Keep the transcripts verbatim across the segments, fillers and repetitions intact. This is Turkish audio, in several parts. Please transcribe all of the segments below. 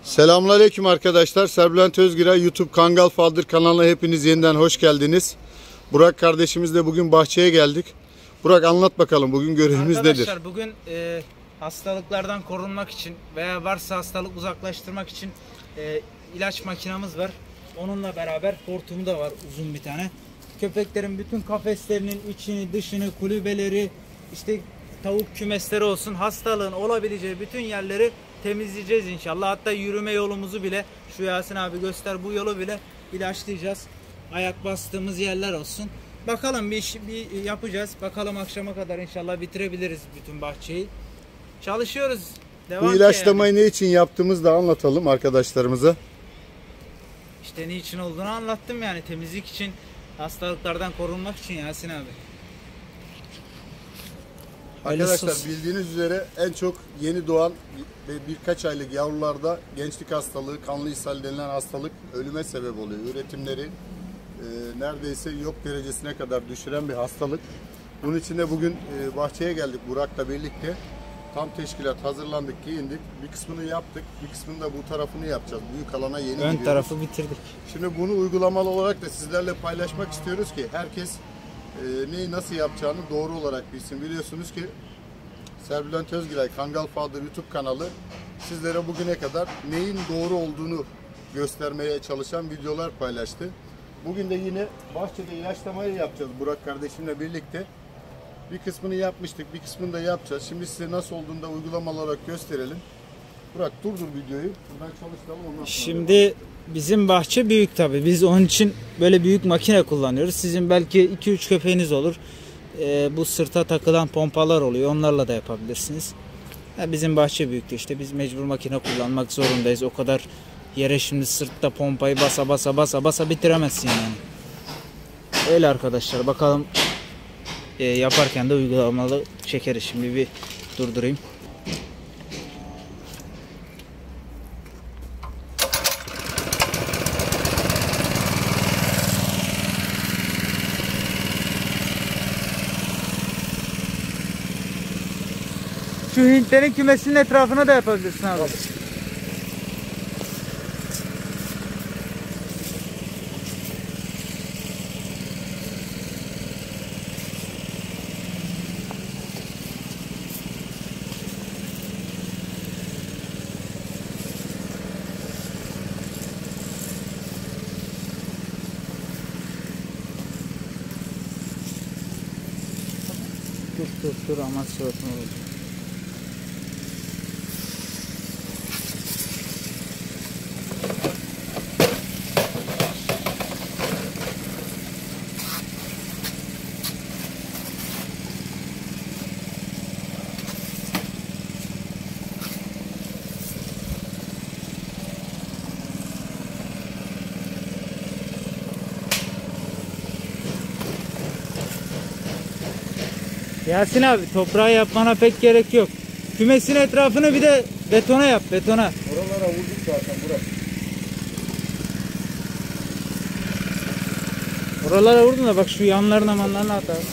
Selamünaleyküm arkadaşlar. Serbülent Özgiray YouTube Kangal Father kanalına hepiniz yeniden hoş geldiniz. Burak kardeşimizle bugün bahçeye geldik. Burak anlat bakalım bugün görevimiz arkadaşlar, nedir? Arkadaşlar bugün e, hastalıklardan korunmak için veya varsa hastalık uzaklaştırmak için e, ilaç makinamız var. Onunla beraber hortumu da var, uzun bir tane. Köpeklerin bütün kafeslerinin içini, dışını, kulübeleri, işte tavuk kümesleri olsun, hastalığın olabileceği bütün yerleri temizleyeceğiz inşallah. Hatta yürüme yolumuzu bile, şu Yasin abi göster, bu yolu bile ilaçlayacağız. Ayak bastığımız yerler olsun. Bakalım bir iş bir yapacağız. Bakalım akşama kadar inşallah bitirebiliriz bütün bahçeyi. Çalışıyoruz. Devam bu ilaçlamayı yani. ne için yaptığımızı da anlatalım arkadaşlarımıza. İşte niçin olduğunu anlattım yani, temizlik için, hastalıklardan korunmak için Yasin abi. Arkadaşlar Hayırlısı. bildiğiniz üzere en çok yeni doğan ve birkaç aylık yavrularda gençlik hastalığı, kanlı ishal denilen hastalık ölüme sebep oluyor. Üretimleri e, neredeyse yok derecesine kadar düşüren bir hastalık. Bunun için de bugün e, bahçeye geldik Burak'la birlikte. Tam teşkilat hazırlandık, giyindik. Bir kısmını yaptık, bir kısmını da bu tarafını yapacağız. Büyük alana yeni gidiyoruz. Ön tarafı bitirdik. Şimdi bunu uygulamalı olarak da sizlerle paylaşmak istiyoruz ki herkes e, neyi nasıl yapacağını doğru olarak bilsin. Biliyorsunuz ki Serbülent Özgiray Kangal Father YouTube kanalı sizlere bugüne kadar neyin doğru olduğunu göstermeye çalışan videolar paylaştı. Bugün de yine bahçede ilaçlamayı yapacağız Burak kardeşimle birlikte. Bir kısmını yapmıştık, bir kısmını da yapacağız. Şimdi size nasıl olduğunu da uygulamalı olarak gösterelim. Burak durdur videoyu. Buradan çalışalım ondan sonra. Şimdi bizim bahçe büyük tabi. Biz onun için böyle büyük makine kullanıyoruz. Sizin belki iki üç köpeğiniz olur. Ee, bu sırta takılan pompalar oluyor. Onlarla da yapabilirsiniz. Ya bizim bahçe büyüktü işte. Biz mecbur makine kullanmak zorundayız. O kadar yere şimdi sırtta pompayı basa basa basa basa bitiremezsin yani. Öyle arkadaşlar. Bakalım e, yaparken de uygulamalı çekeriz. Şimdi bir durdurayım. Şu Hintlerin kümesinin etrafına da yapabilirsin abi. Dur dur dur ama suratına olacak. Yasin abi toprağa yapmana pek gerek yok. Kümesin etrafını bir de betona yap, betona. Oralara vurduk zaten Burak. Oralara vurdun da bak şu yanlarına manlarına at abi.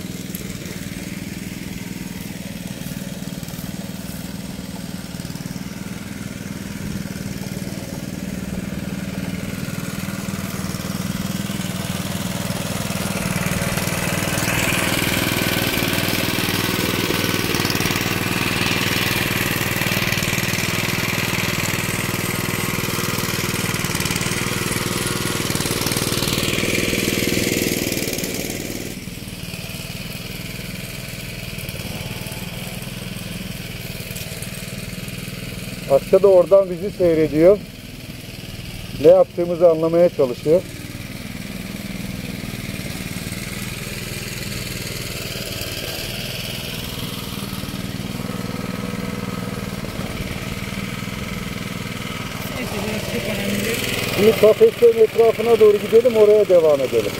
Aşağıda oradan bizi seyrediyor. Ne yaptığımızı anlamaya çalışıyor. Şimdi kafeslerin etrafına doğru gidelim, oraya devam edelim.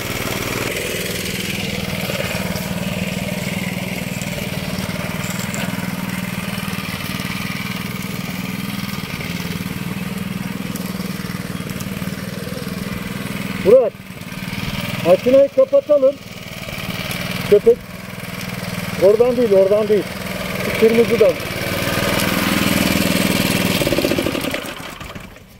Burak, makineyi kapatalım. Köpek oradan değil, oradan değil. Şu kırmızıdan.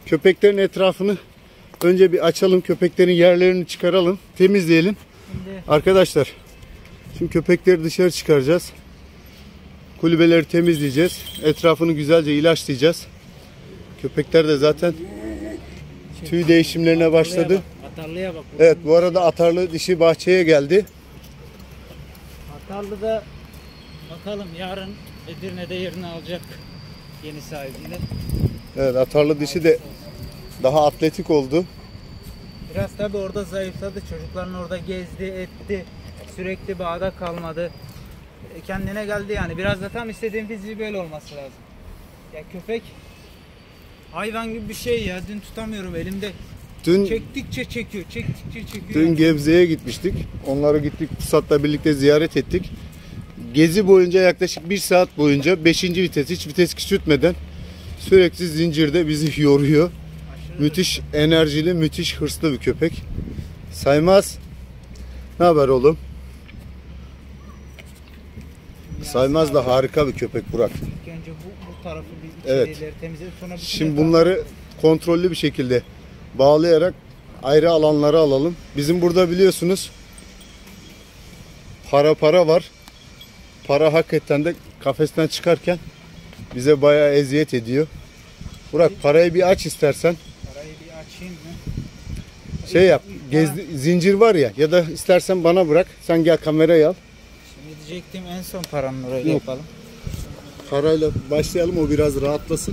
köpeklerin etrafını önce bir açalım. Köpeklerin yerlerini çıkaralım. Temizleyelim. Şimdi Arkadaşlar şimdi köpekleri dışarı çıkaracağız. Kulübeleri temizleyeceğiz. Etrafını güzelce ilaçlayacağız. Köpekler de zaten tüy değişimlerine başladı. Atarlıya bak. Evet, bu arada atarlı dişi bahçeye geldi. Atarlı da bakalım yarın Edirne'de yerini alacak yeni sahibiyle. Evet, atarlı dişi de daha atletik oldu. Biraz tabi orada zayıfladı. Çocukların orada gezdi, etti. Sürekli bağda kalmadı. E, Kendine geldi yani. Biraz da tam istediğim fiziği böyle olması lazım. Ya köpek hayvan gibi bir şey ya. Dün tutamıyorum elimde. Dün Çektikçe çekiyor, çektikçe çekiyor. dün Gebze'ye gitmiştik. Onları gittik, Pusat'la birlikte ziyaret ettik. Gezi boyunca yaklaşık bir saat boyunca beşinci vites, hiç vites küçültmeden sürekli zincirde bizi yoruyor. Aşırı Müthiş enerjili, müthiş hırslı bir köpek. Saymaz. Ne haber oğlum? Saymaz da harika bir köpek Burak. İlk önce bu, bu tarafı bir Evet. içerileri temizledi. Sonra bütün Şimdi etrafı- bunları kontrollü bir şekilde bağlayarak ayrı alanlara alalım. Bizim burada biliyorsunuz para para var. Para hakikaten de kafesten çıkarken bize bayağı eziyet ediyor. Burak, parayı bir aç istersen. Parayı bir açayım mı? Şey yap. Gezdi, zincir var ya, ya da istersen bana bırak. Sen gel kamerayı al. Şimdi diyecektim en son paranın orayla Yok. yapalım. Parayla başlayalım, o biraz rahatlasın.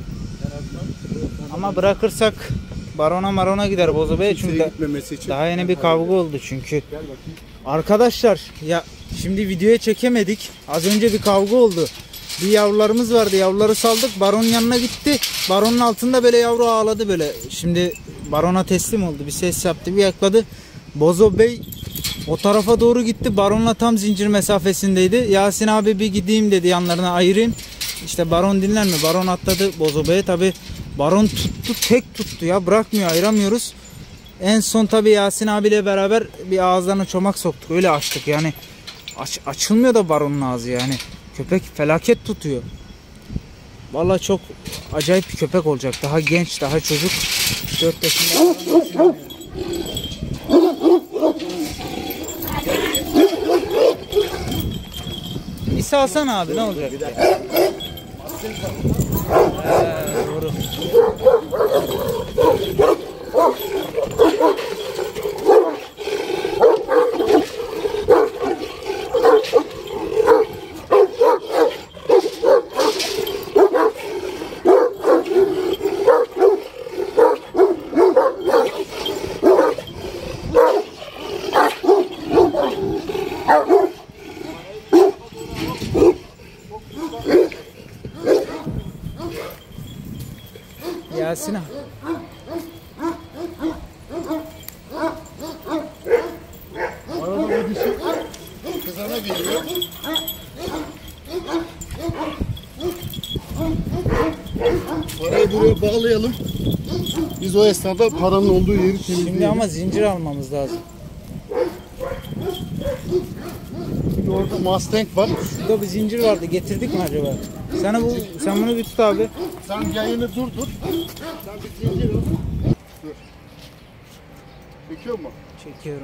Ama bırakırsak barona marona gider Bozo Bey çünkü Kimseye da- gitmemesi için. daha yeni bir kavga oldu çünkü. Gel bakayım. Arkadaşlar ya şimdi videoya çekemedik. Az önce bir kavga oldu. Bir yavrularımız vardı. Yavruları saldık. Baronun yanına gitti. Baronun altında böyle yavru ağladı böyle. Şimdi barona teslim oldu. Bir ses yaptı, bir yakladı. Bozo Bey o tarafa doğru gitti. Baronla tam zincir mesafesindeydi. Yasin abi bir gideyim dedi, yanlarına ayırayım. İşte baron dinler mi? Baron atladı Bozo Bey'e. Tabi baron tuttu, tek tuttu ya. Bırakmıyor, ayıramıyoruz. En son tabi Yasin abiyle beraber bir ağızlarına çomak soktuk. Öyle açtık yani. Aç, açılmıyor da baronun ağzı yani. Köpek felaket tutuyor. Vallahi çok acayip bir köpek olacak. Daha genç, daha çocuk. dört yaşında. Bir salsana abi, ne olacak? Ee, doğru. Yasin abi. Arada bu dişi kızana geliyor. Parayı buraya bağlayalım. Biz o esnada paranın olduğu yeri temizleyelim. Şimdi ama zincir almamız lazım. Şimdi orada Mustang var. Şurada bir zincir vardı. Getirdik mi acaba? Sana bu, sen bunu bir tut abi. Sen yayını durdur. Sen bir zincir al. Dur. Çekiyor mu? Çekiyorum.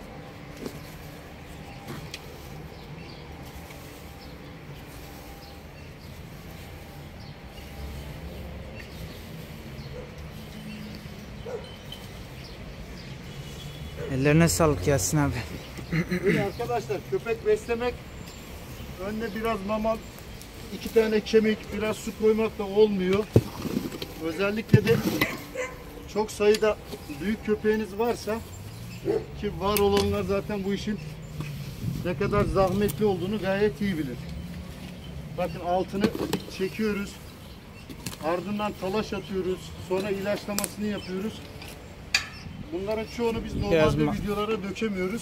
Ellerine sağlık Yasin abi. Şimdi arkadaşlar, köpek beslemek önüne biraz mama, iki tane kemik, biraz su koymak da olmuyor. Özellikle de çok sayıda büyük köpeğiniz varsa, ki var olanlar zaten bu işin ne kadar zahmetli olduğunu gayet iyi bilir. Bakın, altını çekiyoruz. Ardından talaş atıyoruz. Sonra ilaçlamasını yapıyoruz. Bunların çoğunu biz normalde Yazma. videolara dökemiyoruz.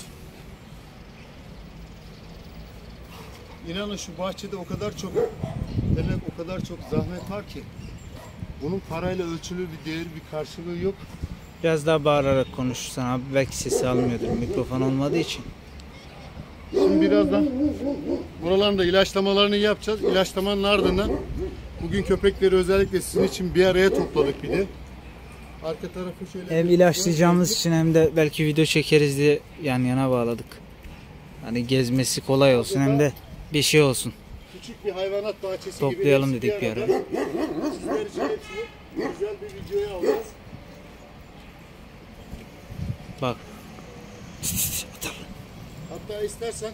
İnanın şu bahçede o kadar çok emek, o kadar çok zahmet var ki bunun parayla ölçülür bir değeri, bir karşılığı yok. Biraz daha bağırarak konuşursan abi, belki sesi almıyordur mikrofon olmadığı için. Şimdi birazdan buraların da ilaçlamalarını yapacağız. İlaçlamanın ardından bugün köpekleri özellikle sizin için bir araya topladık bir de. Arka tarafı şöyle Hem bir ilaçlayacağımız göz için hem de belki video çekeriz diye yan yana bağladık. Hani gezmesi kolay olsun hem de bir şey olsun. küçük bir hayvanat bahçesi Toplayalım gibi dedik bir ara. Sizler için hepsini güzel bir videoya alacağız. Bak. Hatta istersen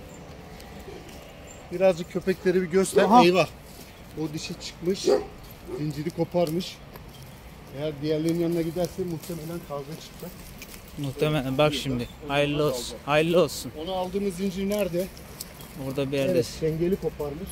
birazcık köpekleri bir göster. Aha. Eyvah. O dişi çıkmış. Zinciri koparmış. Eğer diğerlerinin yanına giderse muhtemelen kavga çıkacak. Muhtemelen bak şimdi. Hayırlı olsun. Hayırlı olsun. Onu aldığımız zincir nerede? Burada bir yerde. Evet, çengeli koparmış.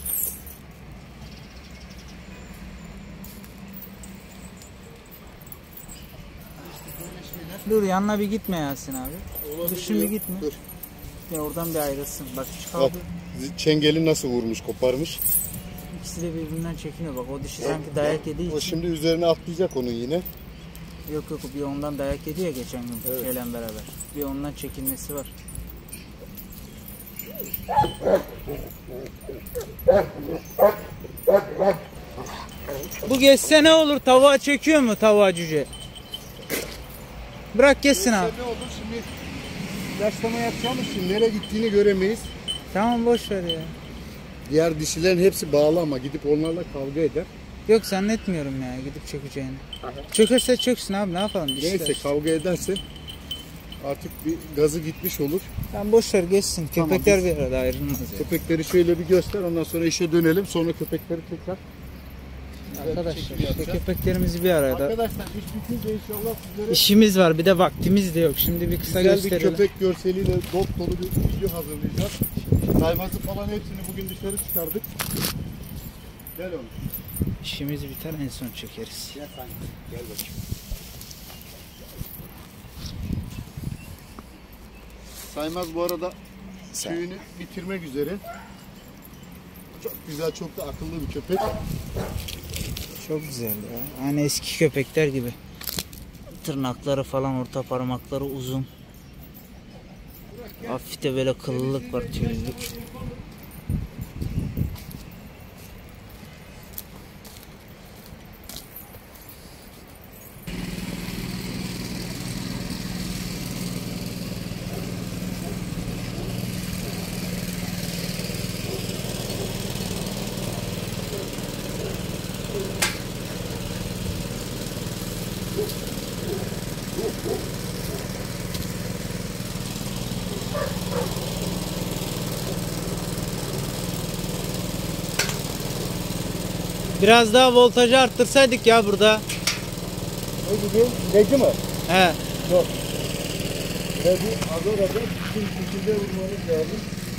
Dur yanına bir gitme Yasin abi. Olabilir Dur şimdi ya. gitme. Dur. Ya oradan bir ayrılsın. Bak Bak, çıkaldı. çengeli nasıl vurmuş, koparmış. İkisi de birbirinden çekiniyor. Bak o dişi sanki dayak yediği O için. şimdi üzerine atlayacak onun yine. Yok yok bir ondan dayak yedi ya geçen gün Evet. şeyle beraber. Bir ondan çekinmesi var. Bu geçse ne olur? Tavuğa çekiyor mu tavuğa cüce? Bırak geçsin abi. Ne olur şimdi ilaçlama yapacağımız için nereye gittiğini göremeyiz. Tamam boş ver ya. Diğer dişilerin hepsi bağlı ama gidip onlarla kavga eder. Yok zannetmiyorum ya gidip çökeceğini. Çökerse çöksün abi ne yapalım dişler. Neyse kavga ederse artık bir gazı gitmiş olur. Tamam boş ver geçsin. Tamam, Köpekler biz- bir arada ayrılmaz ya. Köpekleri şöyle bir göster, ondan sonra işe dönelim. Sonra köpekleri tekrar. Arkadaşlar çekim işte yapacağız. köpeklerimizi bir arada. Arkadaşlar iş bitince inşallah sizlere İşimiz var bir de vaktimiz de yok. Şimdi bir kısa güzel bir gösterelim. köpek görseliyle dop dolu bir video hazırlayacağız. Hayvansı falan hepsini bugün dışarı çıkardık. Gel oğlum. İşimiz biter en son çekeriz. Gel sen. Gel bakayım. Saymaz bu arada tüyünü bitirmek üzere. Çok güzel, çok da akıllı bir köpek. Çok güzel ya. Hani eski köpekler gibi. Tırnakları falan orta parmakları uzun. Hafif de böyle kıllılık var tüylülük. Biraz daha voltajı arttırsaydık ya burada. Ne gibi? Neci mi? He. Yok. Neci azar azar bütün şekilde vurmanız lazım.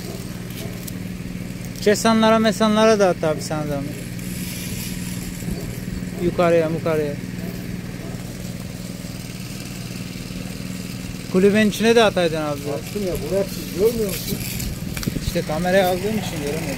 Kesanlara mesanlara da at abi sana da. Yukarıya yukarıya. Kulübenin içine de ataydın abi. Baktım ya, Burak siz görmüyor musun? İşte kameraya aldığım için göremedim.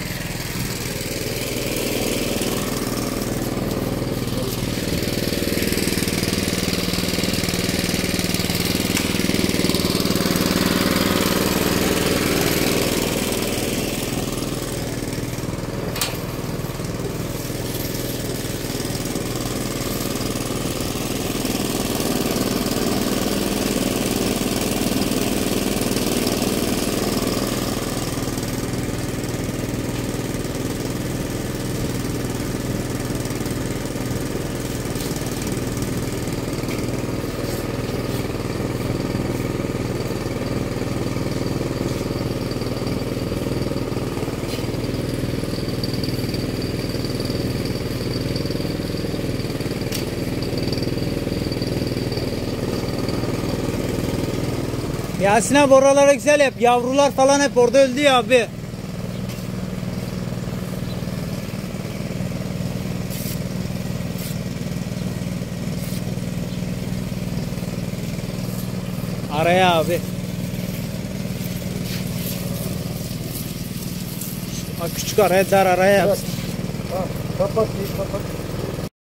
Yasin abi oraları güzel yap. Yavrular falan hep orada öldü ya abi. Araya abi. Şu küçük araya dar araya yap. Ha, kapat, kapat.